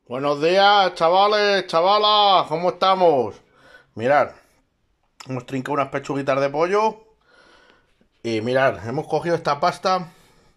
Buenos días, chavales, chavalas, ¿cómo estamos? Mirad, hemos trincado unas pechuguitas de pollo y mirad, hemos cogido esta pasta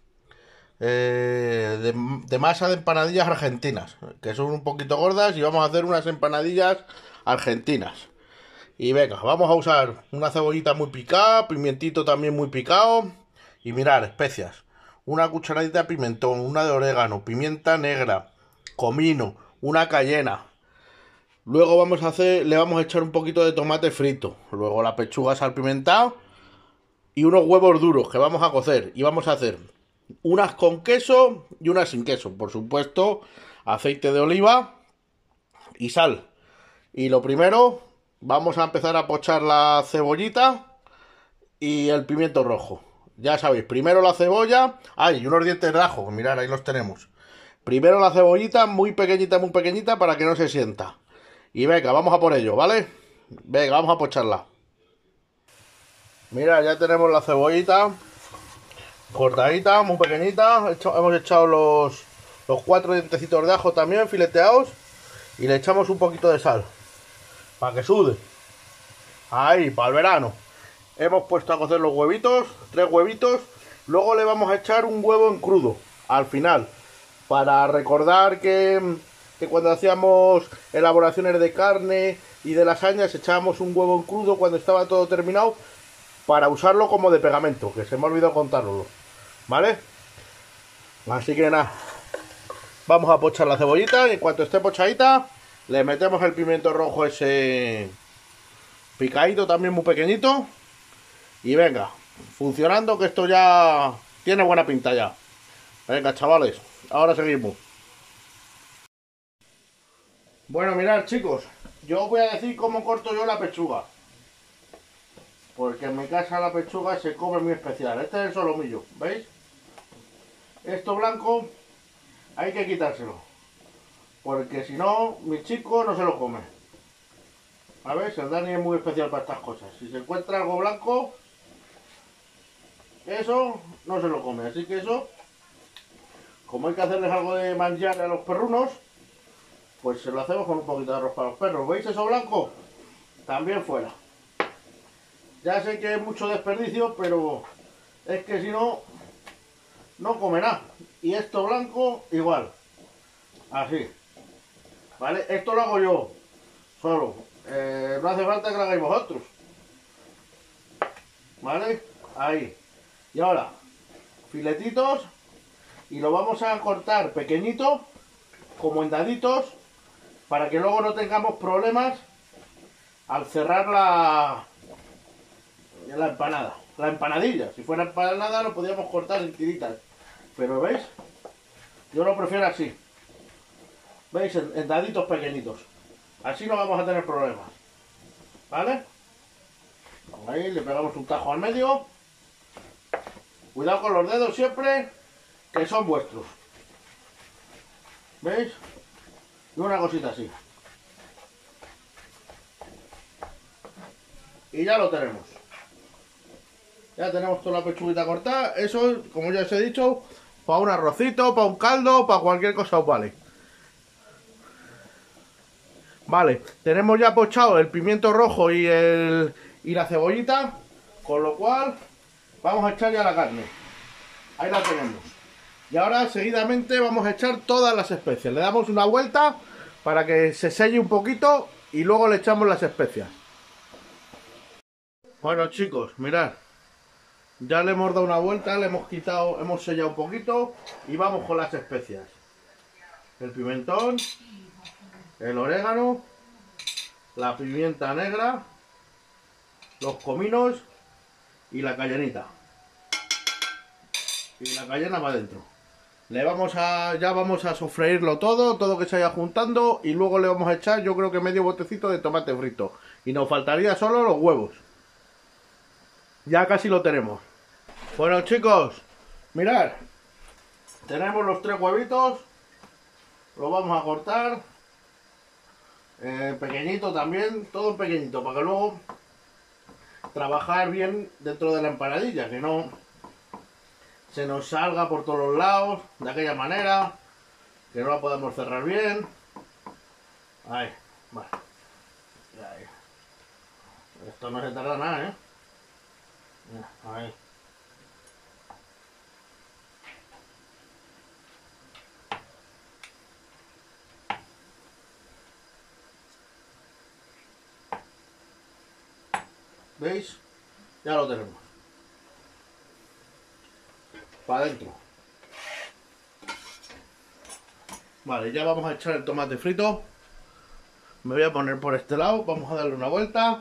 de masa de empanadillas argentinas, que son un poquito gordas y vamos a hacer unas empanadillas argentinas. Y venga, vamos a usar una cebollita muy picada, pimientito también muy picado y mirad, especias. Una cucharadita de pimentón, una de orégano, pimienta negra, comino, una cayena. Luego le vamos a echar un poquito de tomate frito. Luego la pechuga salpimentada y unos huevos duros que vamos a cocer. Y vamos a hacer unas con queso y unas sin queso. Por supuesto, aceite de oliva y sal. Y lo primero, vamos a empezar a pochar la cebollita y el pimiento rojo. Ya sabéis, primero la cebolla. Ay, y unos dientes de ajo. Mirad, ahí los tenemos. Primero la cebollita muy pequeñita para que no se sienta. Y venga, vamos a por ello, ¿vale? Venga, vamos a pocharla. Mira, ya tenemos la cebollita cortadita, muy pequeñita. Hemos echado los cuatro dientecitos de ajo también, fileteados. Y le echamos un poquito de sal. Para que sude. Ahí, para el verano. Hemos puesto a cocer los huevitos, 3 huevitos. Luego le vamos a echar un huevo en crudo, al final. Para recordar que cuando hacíamos elaboraciones de carne y de lasañas echábamos un huevo en crudo cuando estaba todo terminado para usarlo como de pegamento, que se me ha olvidado contarlo, ¿vale? Así que nada, vamos a pochar la cebollita y en cuanto esté pochadita le metemos el pimiento rojo ese picadito también muy pequeñito y venga, funcionando, que esto ya tiene buena pinta ya. Venga, chavales, ahora seguimos. Bueno, mirad, chicos, yo os voy a decir cómo corto yo la pechuga. Porque en mi casa la pechuga se come muy especial. Este es el solomillo, ¿veis? Esto blanco hay que quitárselo. Porque si no, mi chico no se lo come. A ver, el Dani es muy especial para estas cosas. Si se encuentra algo blanco, eso no se lo come. Así que eso, como hay que hacerles algo de manjar a los perrunos, pues se lo hacemos con un poquito de arroz para los perros. ¿Veis eso blanco? También fuera. Ya sé que es mucho desperdicio, pero es que si no, no come nada. Y esto blanco, igual. Así. ¿Vale? Esto lo hago yo solo. No hace falta que lo hagáis vosotros. ¿Vale? Ahí. Y ahora, filetitos. Y lo vamos a cortar pequeñito, como en daditos, para que luego no tengamos problemas al cerrar la empanada. La empanadilla. Si fuera empanada lo podríamos cortar en tiritas. Pero ¿veis? Yo lo prefiero así. ¿Veis? En daditos pequeñitos. Así no vamos a tener problemas. ¿Vale? Ahí le pegamos un tajo al medio. Cuidado con los dedos siempre, que son vuestros. ¿Veis? Y una cosita así. Y ya lo tenemos. Ya tenemos toda la pechuguita cortada. Eso, como ya os he dicho, para un arrocito, para un caldo, para cualquier cosa os vale. Vale, tenemos ya pochado el pimiento rojo y la cebollita, con lo cual vamos a echar ya la carne. Ahí la tenemos. Y ahora seguidamente vamos a echar todas las especias. Le damos una vuelta para que se selle un poquito y luego le echamos las especias. Bueno, chicos, mirad. Ya le hemos dado una vuelta, le hemos quitado, hemos sellado un poquito y vamos con las especias. El pimentón, el orégano, la pimienta negra, los cominos y la cayenita. Y la cayena va adentro. Ya vamos a sofreírlo todo que se vaya juntando y luego le vamos a echar, yo creo que medio botecito de tomate frito. Y nos faltaría solo los huevos. Ya casi lo tenemos. Bueno, chicos, mirad. Tenemos los 3 huevitos. Los vamos a cortar. Pequeñito también, todo pequeñito, para que luego trabajar bien dentro de la empanadilla, que no se nos salga por todos los lados de aquella manera, que no la podemos cerrar bien. Ahí, vale. Ahí. Esto no se tarda nada, ¿eh? Ahí. ¿Veis? Ya lo tenemos. Para adentro. Vale, ya vamos a echar el tomate frito. Me voy a poner por este lado. Vamos a darle una vuelta.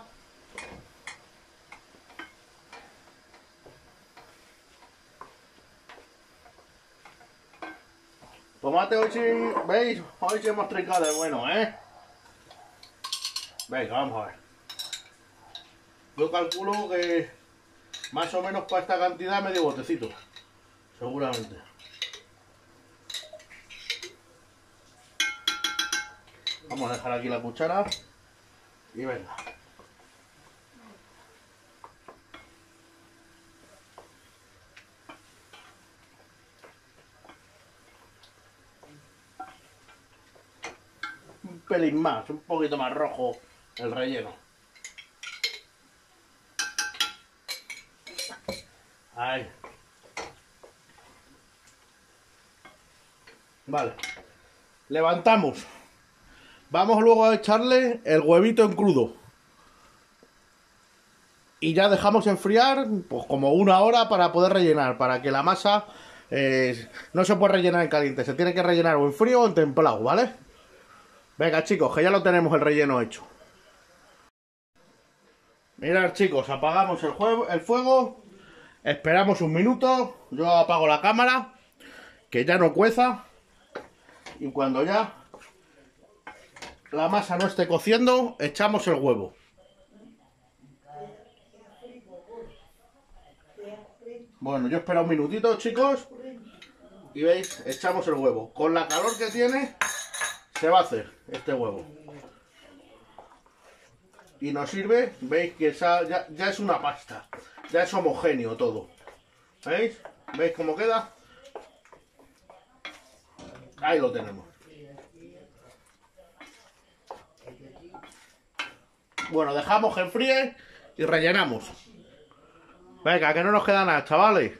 Tomate hoy sí, ¿veis? Hoy sí hemos trincado de bueno, ¿eh? Venga, vamos a ver. Yo calculo que más o menos para esta cantidad medio botecito. Seguramente. Vamos a dejar aquí la cuchara. Y venga. Un pelín más, un poquito más rojo el relleno. Ahí. Vale. Levantamos. Vamos luego a echarle el huevito en crudo. Y ya dejamos enfriar pues como 1 hora para poder rellenar, para que la masa no se puede rellenar en caliente, se tiene que rellenar o en frío o en templado, ¿vale? Venga chicos, que ya lo tenemos el relleno hecho. Mirad chicos, apagamos el fuego, esperamos un minuto, yo apago la cámara, que ya no cueza, y cuando ya la masa no esté cociendo, echamos el huevo. Bueno, yo espero un minutito, chicos. Y veis, echamos el huevo. Con la calor que tiene, se va a hacer este huevo. Y nos sirve, veis que ya es una pasta. Ya es homogéneo todo. ¿Veis? ¿Veis cómo queda? Ahí lo tenemos. Bueno, dejamos que enfríe y rellenamos. Venga, que no nos queda nada, chavales.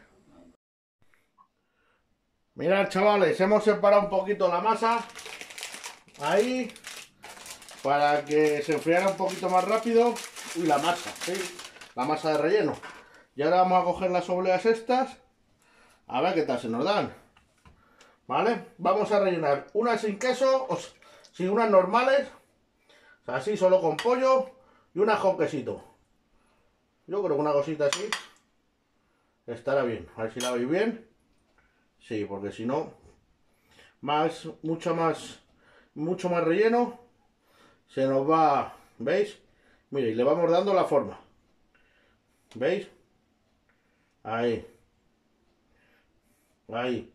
Mirad, chavales, hemos separado un poquito la masa. Ahí. Para que se enfriara un poquito más rápido. Y la masa, ¿sí? La masa de relleno. Y ahora vamos a coger las obleas estas. A ver qué tal se nos dan. ¿Vale? Vamos a rellenar unas sin queso, o sin unas normales. O sea, así solo con pollo. Y unas con quesito. Yo creo que una cosita así estará bien. A ver si la veis bien. Sí, porque si no, mucho más relleno se nos va. ¿Veis? Mire, y le vamos dando la forma. ¿Veis? Ahí. Ahí.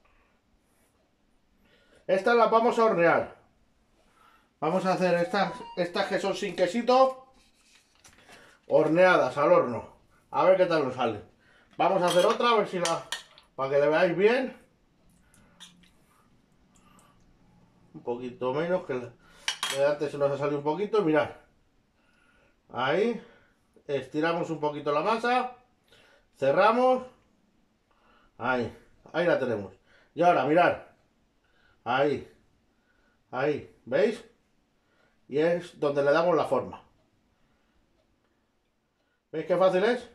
Estas las vamos a hornear. Vamos a hacer estas que son sin quesito. Horneadas al horno. A ver qué tal nos sale. Vamos a hacer otra, a ver si para que le veáis bien. Un poquito menos, que de antes se nos ha salido un poquito. Mirad. Ahí. Estiramos un poquito la masa. Cerramos. Ahí. Ahí la tenemos. Y ahora, mirad. Ahí. Ahí. ¿Veis? Y es donde le damos la forma. ¿Veis qué fácil es?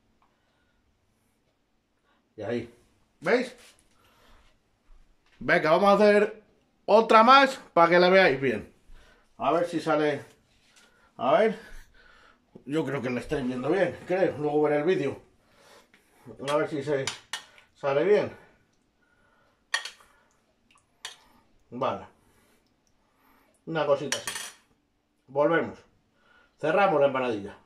Y ahí. ¿Veis? Venga, vamos a hacer otra más para que la veáis bien. A ver si sale. A ver. Yo creo que la estáis viendo bien, creo. Luego veré el vídeo. A ver si se sale bien. Vale. Una cosita así. Volvemos. Cerramos la empanadilla.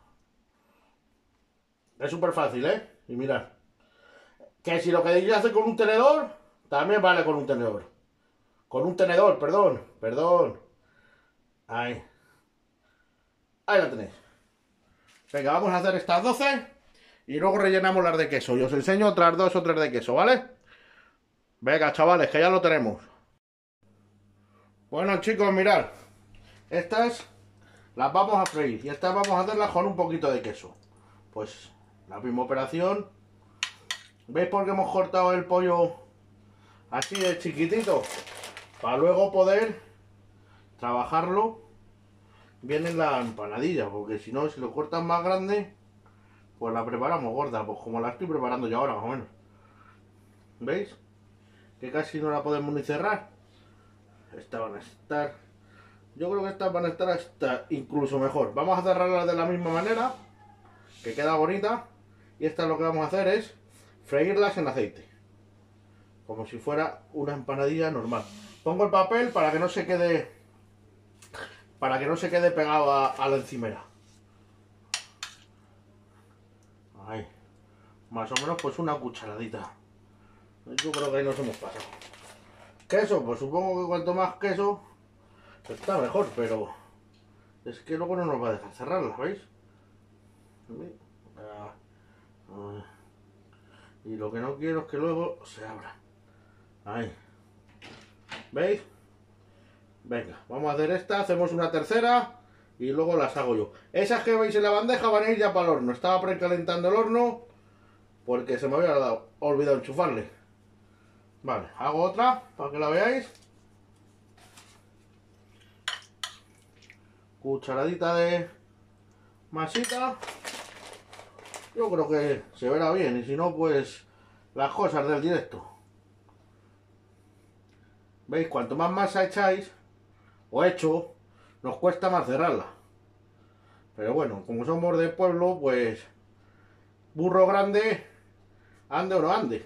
Es súper fácil, ¿eh? Y mirad. Que si lo queréis hacer con un tenedor, también vale con un tenedor. Con un tenedor, perdón. Ahí. Ahí la tenéis. Venga, vamos a hacer estas 12 y luego rellenamos las de queso. Y os enseño otras 2 o 3 de queso, ¿vale? Venga, chavales, que ya lo tenemos. Bueno, chicos, mirad. Estas las vamos a freír y estas vamos a hacerlas con un poquito de queso. Pues la misma operación. ¿Veis por qué hemos cortado el pollo así de chiquitito? Para luego poder trabajarlo bien en la empanadilla, porque si no, si lo cortan más grande, pues la preparamos gorda, pues como la estoy preparando yo ahora más o menos. ¿Veis? Que casi no la podemos ni cerrar. Estas van a estar, yo creo que estas van a estar hasta incluso mejor. Vamos a cerrarlas de la misma manera, que queda bonita. Y esta lo que vamos a hacer es freírlas en aceite, como si fuera una empanadilla normal. Pongo el papel para que no se quede pegado a la encimera. Ahí, más o menos pues una cucharadita. Yo creo que ahí nos hemos pasado. Queso, pues supongo que cuanto más queso está mejor, pero es que luego no nos va a dejar cerrarla, ¿veis? Y lo que no quiero es que luego se abra. Ahí. ¿Veis? Venga, vamos a hacer esta, hacemos una tercera y luego las hago yo. Esas que veis en la bandeja van a ir ya para el horno. Estaba precalentando el horno porque se me había olvidado enchufarle. Vale, hago otra para que la veáis. Cucharadita de masita. Yo creo que se verá bien y si no, pues las cosas del directo. ¿Veis? Cuanto más masa echáis o hecho, nos cuesta más cerrarla. Pero bueno, como somos de pueblo, pues burro grande, ande o no ande.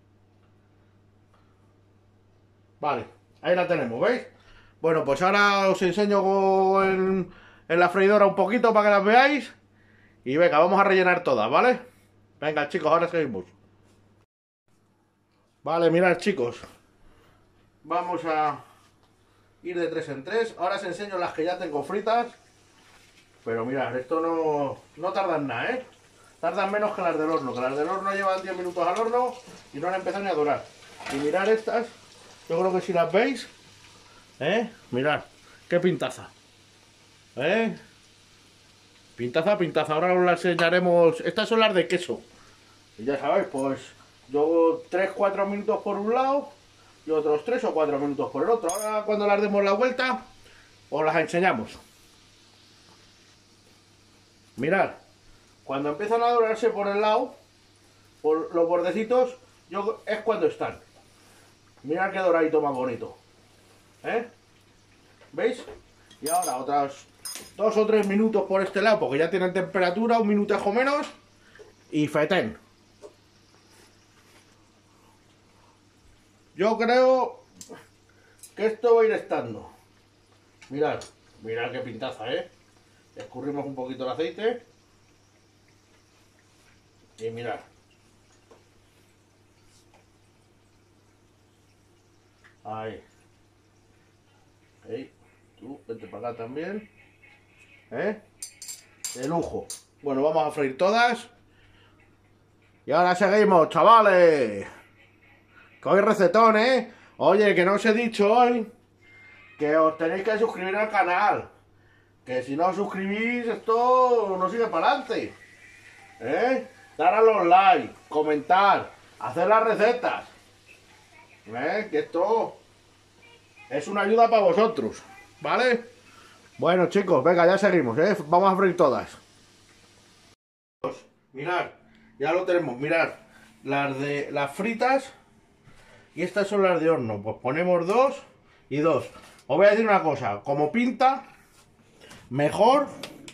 Vale, ahí la tenemos, ¿veis? Bueno, pues ahora os enseño en la freidora un poquito para que las veáis. Y venga, vamos a rellenar todas, ¿vale? Venga, chicos, ahora seguimos. Vale, mirad, chicos. Vamos a ir de 3 en 3. Ahora os enseño las que ya tengo fritas. Pero mirad, esto no tardan nada, ¿eh? Tardan menos que las del horno. Que las del horno llevan 10 minutos al horno y no han empezado ni a dorar. Y mirad estas. Yo creo que si las veis, mirad, qué pintaza. Pintaza, pintaza. Ahora os las enseñaremos. Estas son las de queso. Y ya sabéis, pues yo 3-4 minutos por un lado y otros 3 o 4 minutos por el otro. Ahora cuando las demos la vuelta, os las enseñamos. Mirad, cuando empiezan a dorarse por el lado, por los bordecitos, es cuando están. Mirad qué doradito más bonito. ¿Veis? Y ahora otras 2 o 3 minutos por este lado, porque ya tienen temperatura, un minutejo menos. Y fetén. Yo creo que esto va a ir estando. Mirad, mirad qué pintaza, Escurrimos un poquito el aceite. Y mirad. Ahí. Tú, vete para acá también. De lujo. Bueno, vamos a freír todas. Y ahora seguimos, chavales. Que hoy recetón, Oye, que no os he dicho hoy que os tenéis que suscribir al canal. Que si no os suscribís, esto no sigue para adelante. Dar a los likes, comentar, hacer las recetas. Que esto es una ayuda para vosotros, ¿vale? Bueno, chicos, venga, ya seguimos, Vamos a freír todas. Mirad, ya lo tenemos, mirad. Las fritas y estas son las de horno. Pues ponemos 2 y 2. Os voy a decir una cosa, como pinta, mejor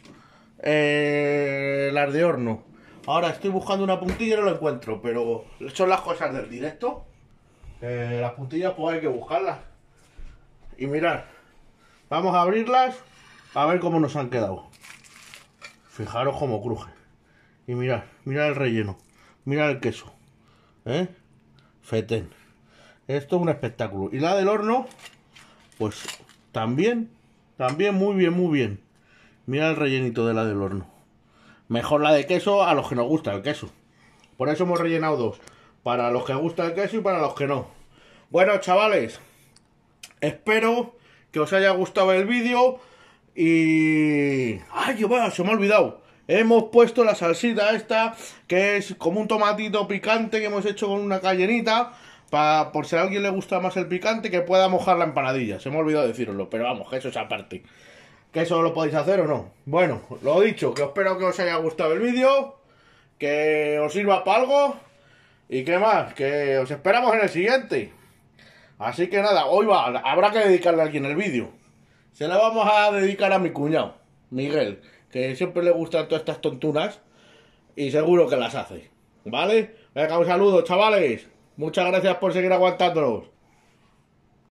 las de horno. Ahora estoy buscando una puntilla y no la encuentro, pero son las cosas del directo. Las puntillas pues hay que buscarlas. Y mirad, vamos a abrirlas a ver cómo nos han quedado. Fijaros cómo cruje. Y mirad, mirad el relleno, mirad el queso, fetén. Esto es un espectáculo. Y la del horno, pues también muy bien, muy bien. Mirad el rellenito de la del horno. Mejor la de queso a los que nos gusta el queso. Por eso hemos rellenado 2. Para los que gusta el queso y para los que no. Bueno, chavales, espero que os haya gustado el vídeo. Y... ¡ay, bueno, se me ha olvidado! Hemos puesto la salsita esta, que es como un tomatito picante que hemos hecho con una cayenita, por si a alguien le gusta más el picante, que pueda mojar la empanadilla. Se me ha olvidado deciroslo, pero vamos, que eso es aparte. Que eso lo podéis hacer o no. Bueno, lo dicho, que espero que os haya gustado el vídeo, que os sirva para algo, y que más, que os esperamos en el siguiente. Así que nada, hoy habrá que dedicarle a alguien el vídeo. Se la vamos a dedicar a mi cuñado, Miguel, que siempre le gustan todas estas tontunas y seguro que las hace. ¿Vale? Venga, un saludo, chavales. Muchas gracias por seguir aguantándonos.